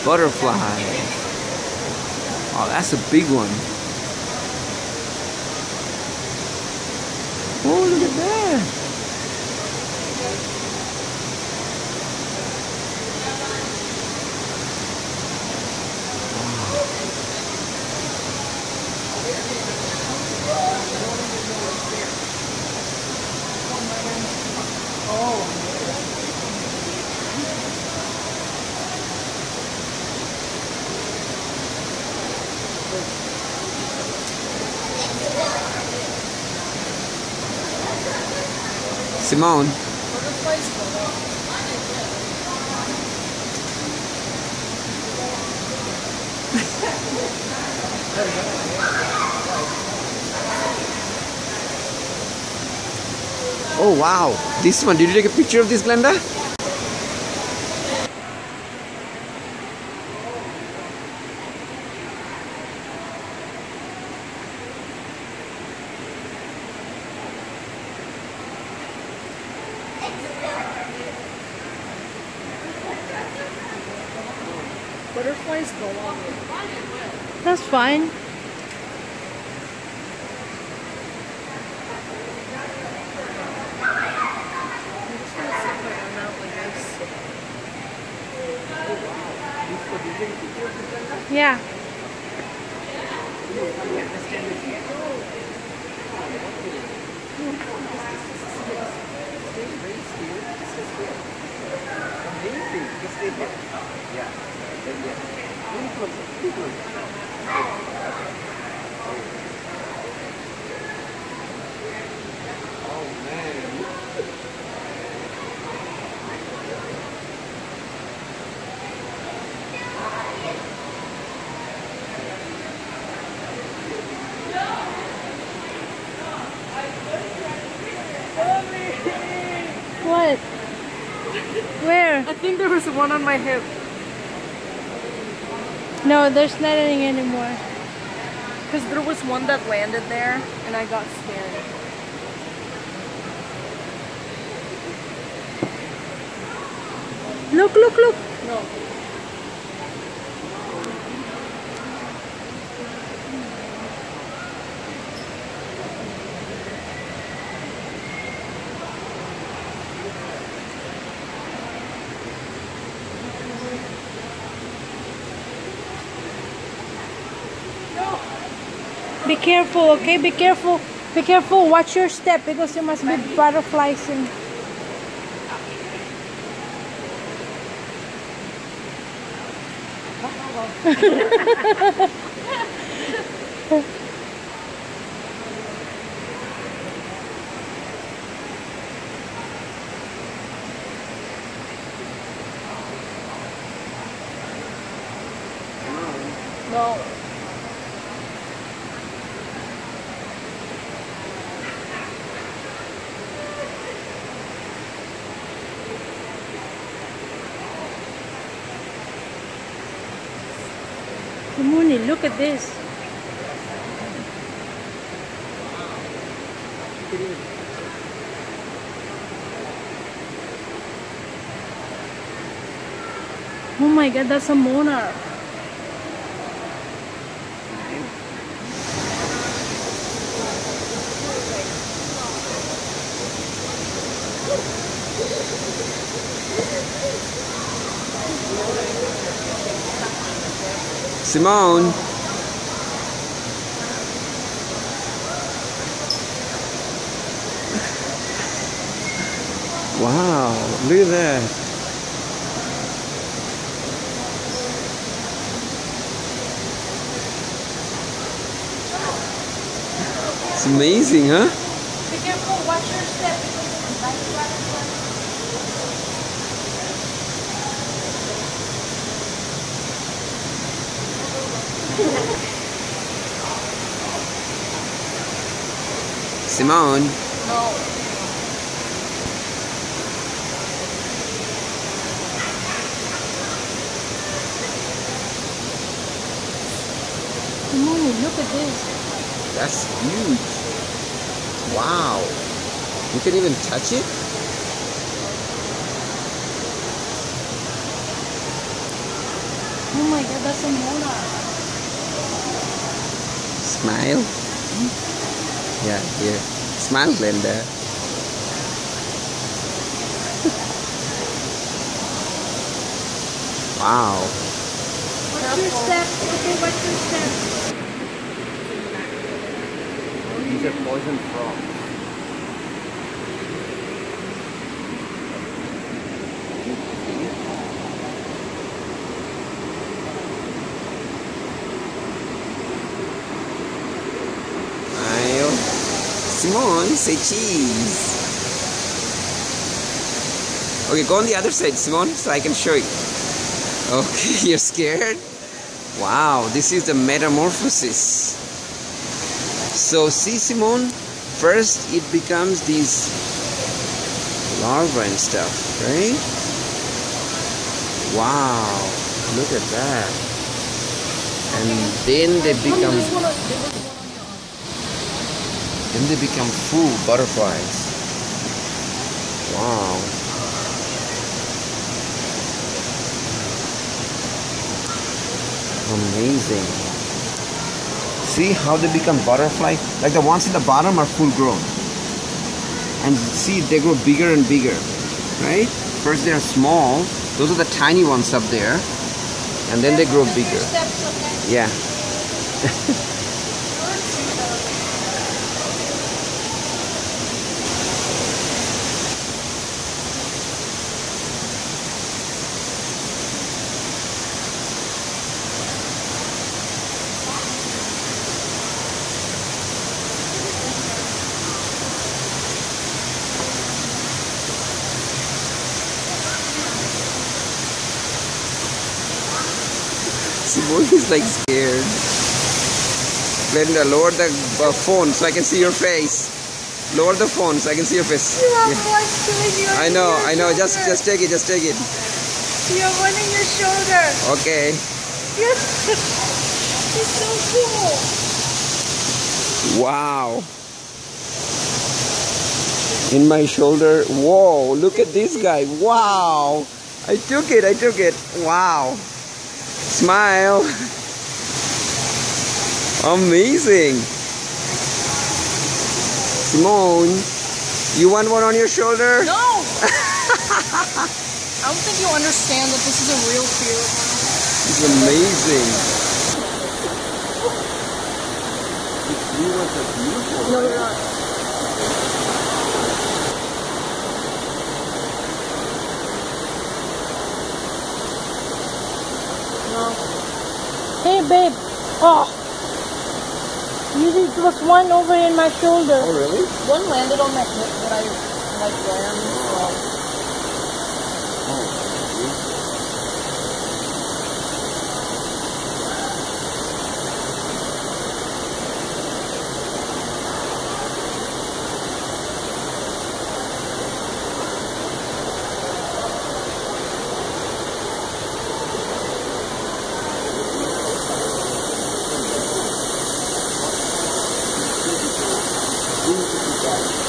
butterfly. Oh, that's a big one. Oh, look at that. Simone. Oh wow, this one. Did you take a picture of this, Glenda? Butterflies go on. That's fine. Yeah. What? Where? I think there was one on my hip. No, there's not any anymore. Because there was one that landed there and I got scared. Look, look, look. No. Be careful, okay? Be careful. Be careful. Watch your step because there must be butterflies in. No. Mooney, look at this. Oh my god, that's a monarch. Simone. Wow, look at that. It's amazing, huh? Be careful, watch your step. Simone. No. Mooney, look at this. That's huge. Wow. You can even touch it? Oh Simona. Smile. Yeah, here. Smile, Glenda. Wow. Watch your step. Okay, watch your step. These are poison frogs. Simone, say cheese. Okay, go on the other side, Simone, so I can show you. Okay, you're scared? Wow, this is the metamorphosis. So see, Simone, first it becomes these larvae and stuff, right? Wow, look at that. And then they become full butterflies. Wow. Amazing. See how they become butterfly? Like the ones at the bottom are full grown. And see, they grow bigger and bigger, right? First they are small. Those are the tiny ones up there. And then they grow bigger. Yeah. Simone is like scared. Glenda, lower the phone so I can see your face. Lower the phone so I can see your face. You have one doing your I know. Just take it. You have one in your shoulder. Okay. Yes. It's so cool. Wow. In my shoulder. Whoa, look at this guy. Wow. I took it. Wow. Smile. Amazing. Simone, you want one on your shoulder? No. I don't think you understand that this is a real fear of mine. It's amazing. You are beautiful. No, you're not. Hey, babe. Oh. It was one over in my shoulder. Oh, really? One landed on my hip, but I like ran. Thank you.